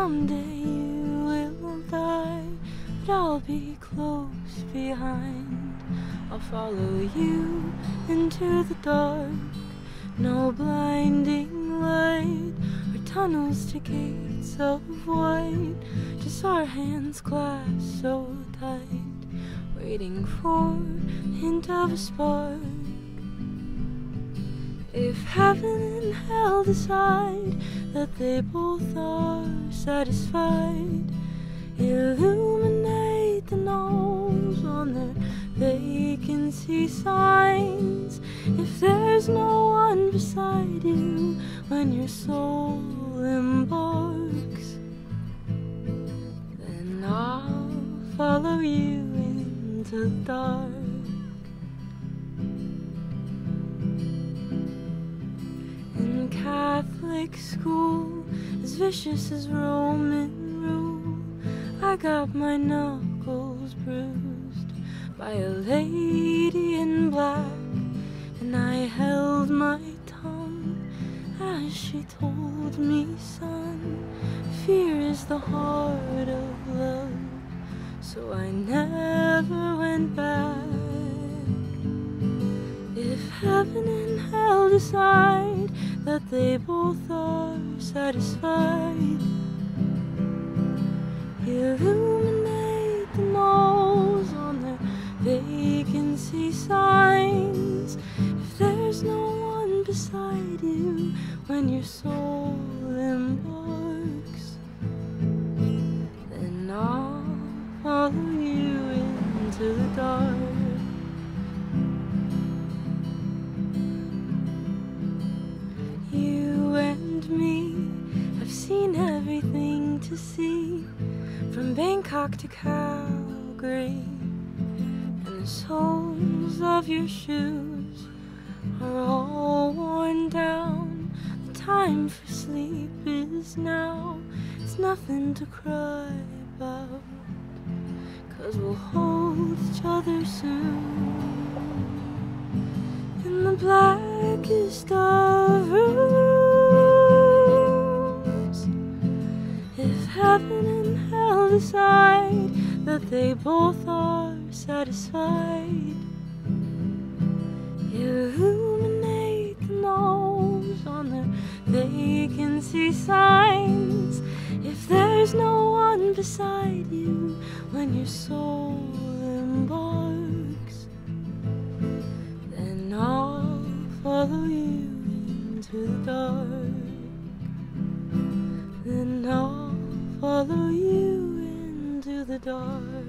someday you will die, but I'll be close behind. I'll follow you into the dark. No blinding light or tunnels to gates of white, just our hands clasped so tight, waiting for a hint of a spark. If heaven and hell decide that they both are satisfied, illuminate the nose on their vacancy signs. If there's no one beside you when your soul embarks, then I'll follow you into the dark. In Catholic school, as vicious as Roman rule, I got my knuckles bruised by a lady in black, and I held my tongue as she told me, son, fear is the heart of love. So I never went back. If heaven and hell decide that they both are satisfied, illuminate the nose on their vacancy signs. If there's no one beside you when your soul embarks, then I'll follow you into the dark. You and me have seen everything to see, from Bangkok to Calgary, and the soles of your shoes are all worn down. The time for sleep is now. It's nothing to cry about, 'cause we'll hold each other soon in the blackest of rooms. If heaven and hell decide that they both are satisfied, illuminate the nose on their vacancy signs. If there's no one beside you when your soul embarks, then I'll follow you into the dark. Then I'll follow you into the dark.